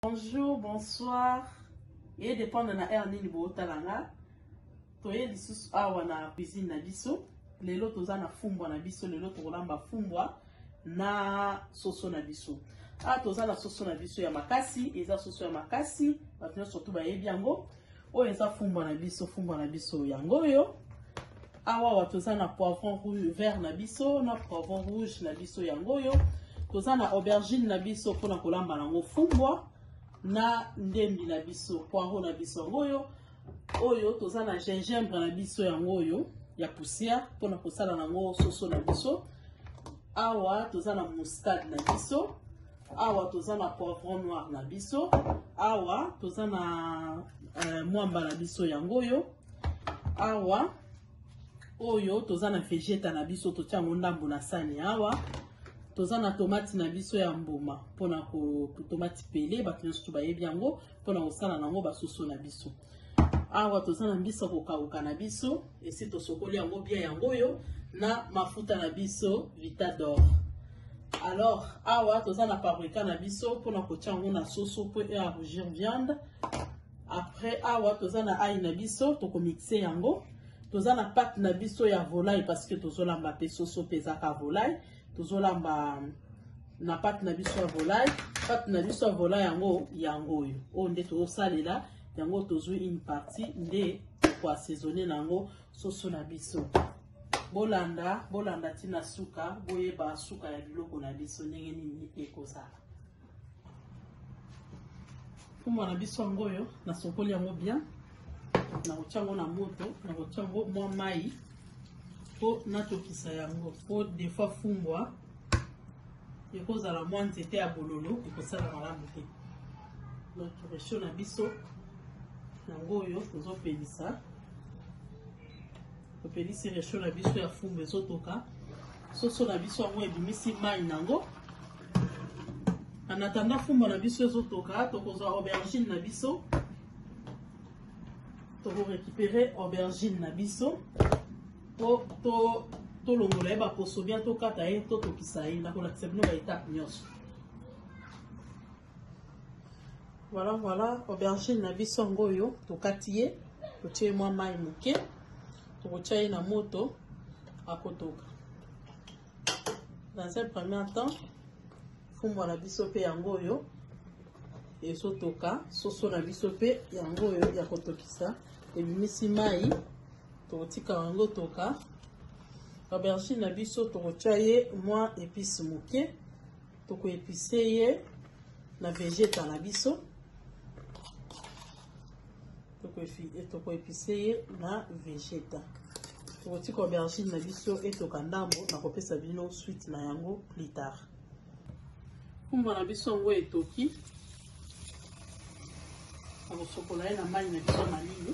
Bonjour, bonsoir. Et dépend de la air ni niveau talanga. Toye lisusu awa na cuisine na biso. Lelo toza na fumbwa na biso, lelo tokolamba fumbwa na soso na biso. Toza na soso na biso ya makasi, eza soso ya makasi, bato surtout ba yebi yango. O eza fumbwa na biso yango yo. Awa toza na poivron rouge vert na biso, na poivron rouge na biso yango yo. Toza na aubergine na biso pona kolamba nango fumbwa na ndembi na biso, poireau na biso yango yo. Oyo toza na gingembre na biso yango yo ya poussière pona kosala nango soso na biso. Awa toza na muscade na biso. Awa toza na poivron noir na biso. Awa toza na mwamba na biso yango yo. Awa oyo toza na vegeta na biso totia yango ndambo na sani. Awa toza na tomate na biso ya mbuma pona ko tomate pelé bato nyonso bayebi yango pona kosala nango basoso na biso. Awa toza na mbisa kokauka na biso esi tosokoli yango bien yango yo na mafuta na biso Vita d'Or. Alors awa toza na paprika na biso pona kotia yango na soso po ya rougir viande. Après awa toza na ail na biso tokomixer yango. Toza na pâte na biso ya volaille parce que tozolamba pe soso pezaka volaille. Tozolamba na pâte na biso ya volaille. Pâte na biso ya volaille yango yo. O nde tozosalela yango tozwi une partie nde ko assaisonner nango soso na biso. Bolanda tina suka, boyeba suka ya biloko na biso ndenge nini ekozala. Fumbwa na biso yango yo na sokoli yango bien. Na kotia yango na moto, na kotia yango mwa mai po natokisa yango. Po des fois fumbwa ekozala mwa nzete ya bololo ekosala malamu te. Donc réchaud na biso yango yo tozopelisa. Topelisi réchaud na biso ya fumbwa ezotoka. Soso na biso yango ebimisi mai nango. En attendant fumbwa na biso ezotoka, tokozwa aubergine na biso. Toko récupérer aubergine na biso. To longola ba poso bien to kata ye to tokisa ye na kolakisa bino ba étape nyonso. Voilà, aubergine na biso ngo yo to katiye, to tie mwa mai muke, to kotia ye na moto akotoka. Dans un premier temps, fumbwa na biso pe yango yo ezotoka, soso na biso pe yango yo ya kotokisa, ebimisi mai to tika yango toka. Aubergine na biso to kotia ye mwa épice muke, to ko épicer ye na vegeta na biso. To ko épicer ye na vegeta. To tika aubergine na biso etoka ndambo na kopesa bino suite na yango plus tard. Fumbwa na biso ngo etoki. Ako sokola ye na mai na biso malili.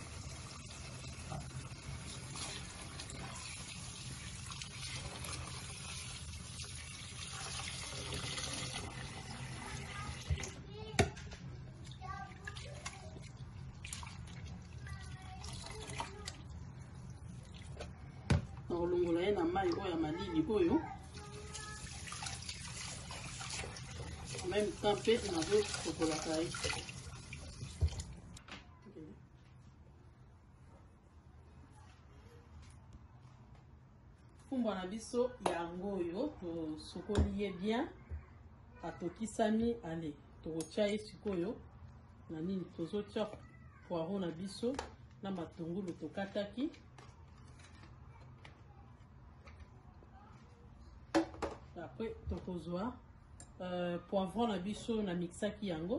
Nakolongola ye na mai oyo ya malili oyo. En même temps pe nazosokolaka ye. Fumbwa na biso yango yo tosokoli ye bien atokisami. Ale tokotia ye sikoyo na nini tozotia poireau na biso na matungulu tokataki. Après tokozwa poivron na biso na mixaki yango.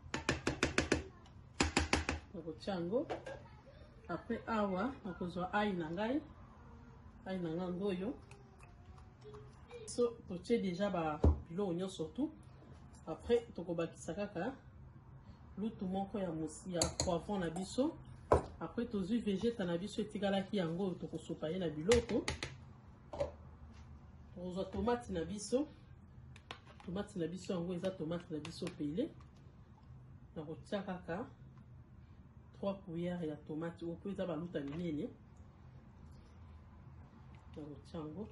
Tokotia yango. Après awa tokozwa ail na ngai. Ail na ngai ngoyo. So totie déjà ba biloko nyonso surtout. Après tokobakisa kaka lutu moko ya poivron na biso. Après tozwi vegeta na biso etikalaki yango tokosopa ye na biloko. Tokozwa tomate na biso. Tomate na biso yango eza tomate na biso pelé. Na kotia kaka 3 cuillères ya tomate opo eza baluta minene. Na kotia yango.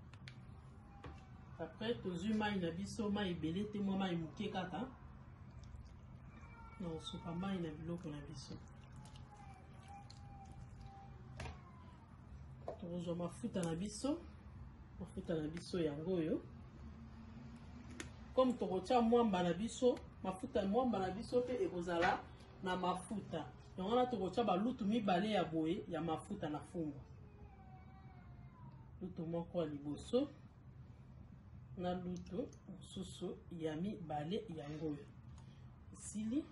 Après tozwi mai na biso mai ebele te mwa mai muke kaka. na kosopa mai na biloko na biso. Tokozwa mafuta na biso yango oyo. Comme tokotia mwamba na biso, mafuta mwamba na biso pe ekozala na mafuta. Yango na tokotia balutu mibale ya boye ya mafuta na fumbwa. Lutu moko ya liboso na lutu mosusu ya mibale yango oyo. Sili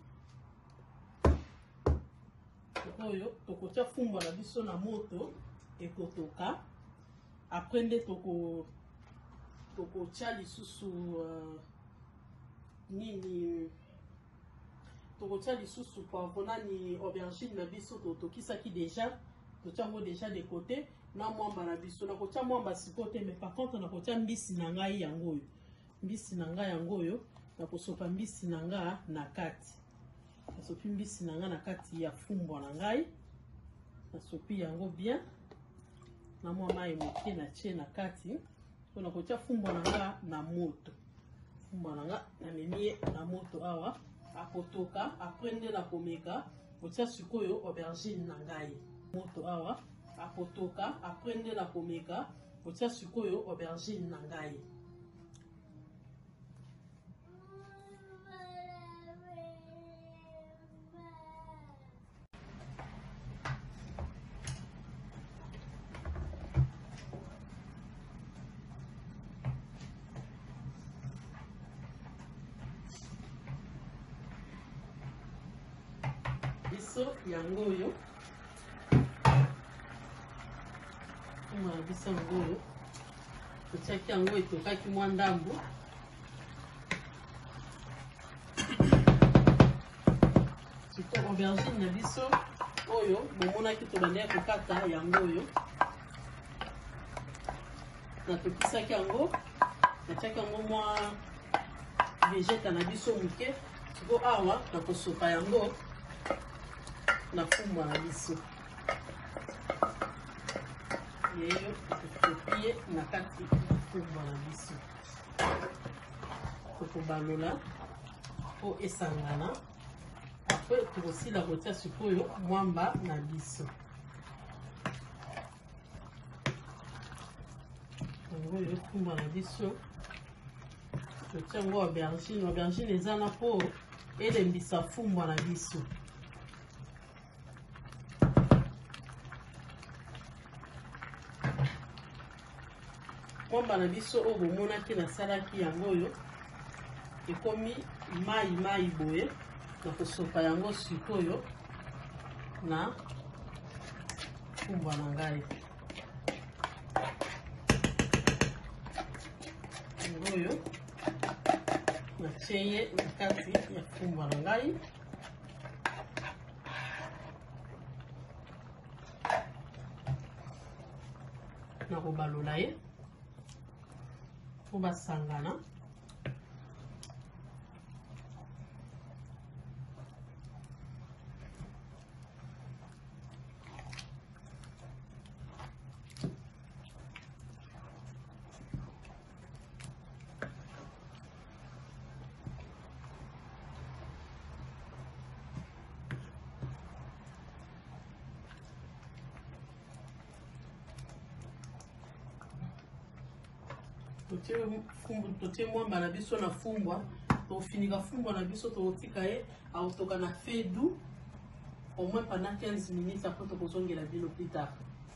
oyo tokotia fumbwa na biso na moto ekotoka. Après nde tokotia lisusu nini tokotia lisusu poivron ni aubergine na biso tokisaki déjà totiango déjà de côté na mwamba na biso na kotia mwamba sikote. Mais par contre na kotia mbisi na ngai yango oyo, mbisi na ngai yango oyo na kosopa mbisi na nga na kati. Nasopi mbisi na nga na kati ya fumbwa na ngai, nasopi yango bien na mwa mai moke na tie na kati. So na kotia fumbwa na nga na moto, fumbwa na nga na memi na moto awa akotoka. Après nde na komeka kotia sikoyo aubergine na ngai moto awa akotoka. Après nde na komeka kotia sikoyo aubergine na ngai. Biso yango oyo na biso yango oyo totiaki yango etokaki mwa ndambo. Siko aubergine na biso oyo bomonaki tobandaki kokata yango oyo natokisaki yango, natiaki yango mwa vegeta na biso moke. Siko awa na kosopa yango na fumbwa na biso yeyo tokopie na kati fumbwa na biso. Tokobalola po esangana. Après tokosila kotia sikoyo mwamba na biso yango oyo fumbwa na biso. Totia yango aubergine. Aubergine eza na po elembisa fumbwa na biso. Mwamba na biso oyo bomonaki nasalaki yango oyo ekomi mai boye. Na kosopa yango sikoyo na fumbwa na ngai yango oyo natie ye na kati ya fumbwa na ngai. Na kobalola ye po basangana. Totie mwamba na biso na fumbwa. Tofinika fumbwa na biso totika ye autoka na feu doux au moins pendant 15 minutes. Après tokozongela bino plus tard.